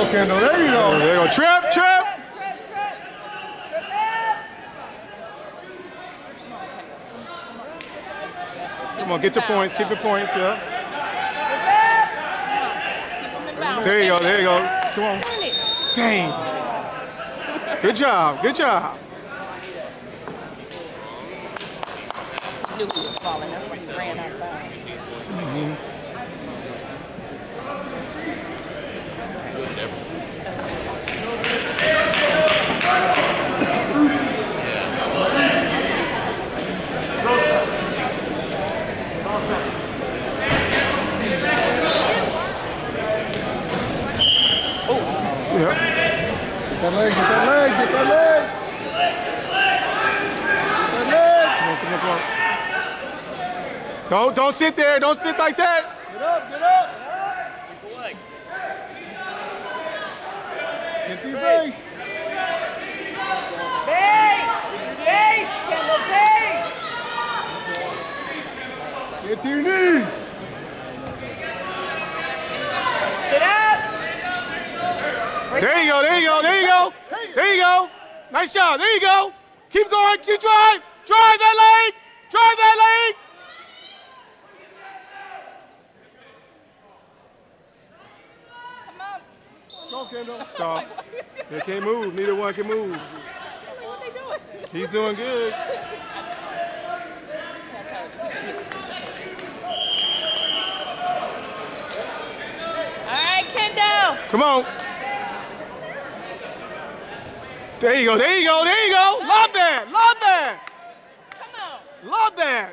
Kendel. There you go. There you go. Trip, trip. Come on, get your points. Keep your points, yeah. There you go, there you go. Come on. Dang. Good job, good job. Knew he was falling, that's why he ran out of bounds. Get that leg, get that leg, get that leg. Get that leg. Come on. Don't sit there. Don't sit like that. Get up, get up. Get to your base. Base, Kendel, base. Get to your knees. Sit up. There you go, there you go, there you go. There you go. Nice job, there you go. Keep going, keep drive. Drive that leg. Drive that leg. Go, Kendel. Stop. They can't move. Neither one can move. What they doing? He's doing good. All right, Kendel. Come on. There you go, there you go, there you go. Love that, love that. Come on. Love that.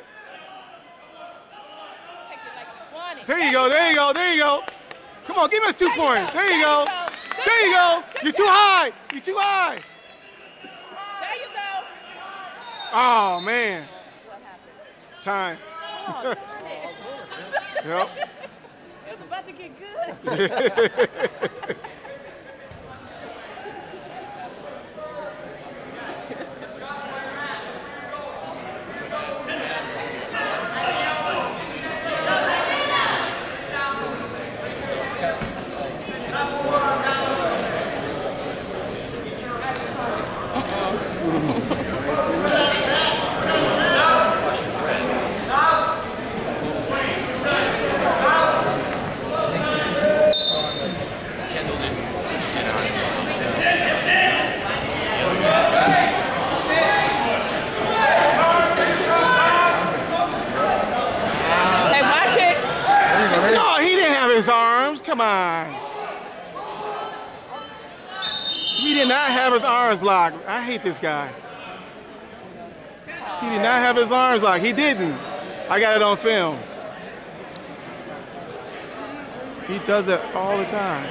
Take it like you want it. There you go, there you go, there you go. Come on, give us 2 points. There you go. There you go. You're too high. You're too high. There you go. Oh, man. What happened? Time. Oh, darn it. Yep. It was about to get good. His arms, come on. He did not have his arms locked. I hate this guy. He did not have his arms locked. He didn't. I got it on film. He does it all the time.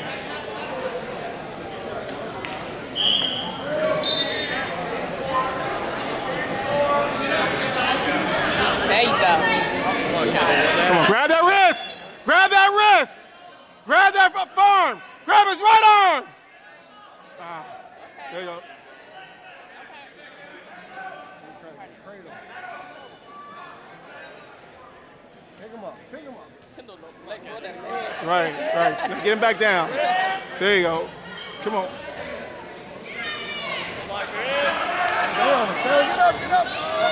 There you go. Come on, grab that wrist. Grab that wrist. Grab that arm. Grab his right arm. Ah, there you go. Pick him up, pick him up. Right, right. Now get him back down. There you go. Come on. Get up, get up.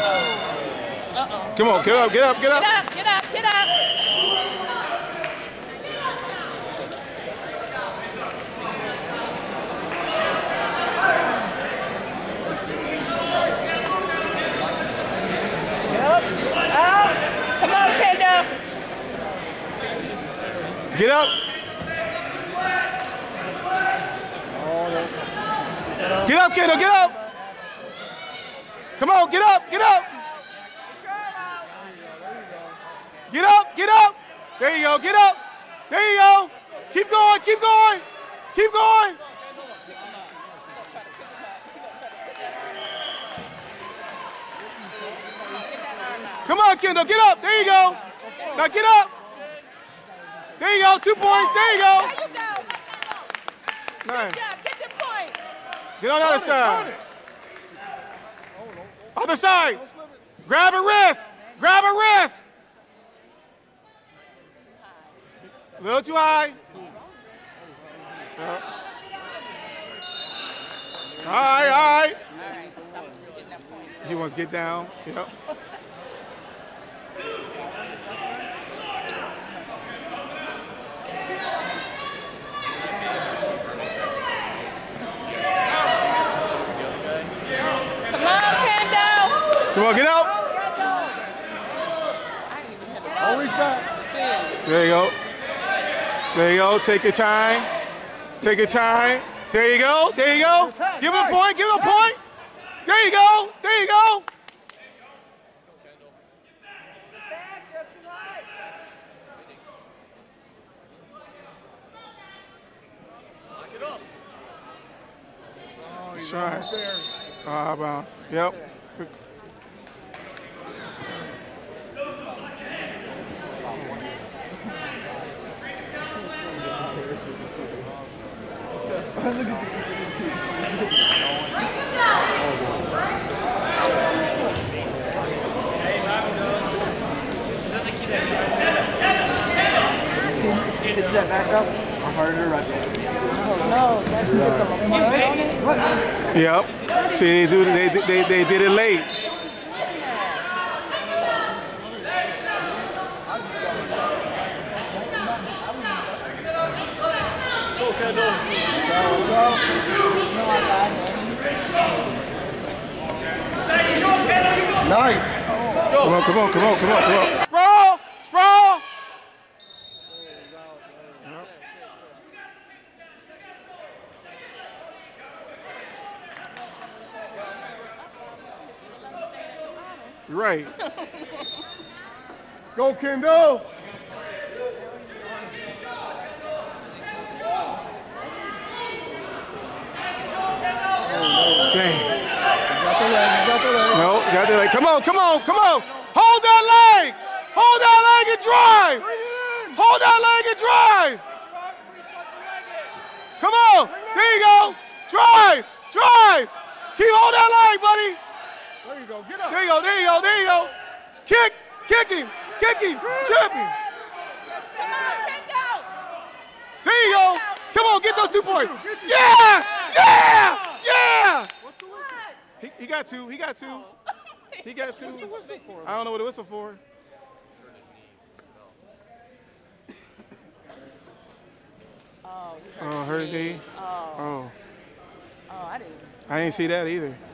Come on, get up, get up, get up. Get up, get up, get up. Come on, Kendel. Get up. Get up, Kendel, get up. Come on, get up, get up. Get up, get up. There you go, get up. There you go. Keep going, keep going. Keep going. Come on, Kendel, get up. There you go. Now get up. There you go, 2 points. There you go. There you go. Nice. Get your point. Get on the other side. Other side. Grab a wrist. Grab a wrist. A little too high. All right, all right. All right. Stop getting that point. He wants to get down. Yep. Come on, Kendel. Come on, get out. Always back. There you go. There you go. Take your time. Take your time. There you go. There you go. Give him a point. Give him a point. There you go. There you go. Let's try it. Bounce. Yep. Good. Is that back up? Or harder to wrestle? No, that puts some point on it. Yep. See, they did it late. Nice. Come on, come on, come on, come on, come on. Sprawl! Sprawl! You're right. Go, Kendel. Dang. Got the leg. Got the leg. No, got the leg. Come on, come on, come on. Hold that leg. Hold that leg and drive. Hold that leg and drive. Come on. There you go. Drive. Drive. Keep hold that leg, buddy. There you go. Get up. There you go. There you go. There you go. Kick. Kick him. Kick him. Trip him. Come on, Kendel. There you go. Come on, get those 2 points. Yes. Yeah. Yeah. He got two. He got two. He got two. I don't know what the whistle for. Oh, Oh, hurt his knee. Oh. Oh. Oh, I didn't. I didn't see that either.